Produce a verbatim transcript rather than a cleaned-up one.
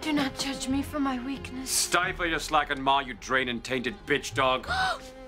Do not judge me for my weakness. Stifle your slacking maw, you drain and tainted bitch dog.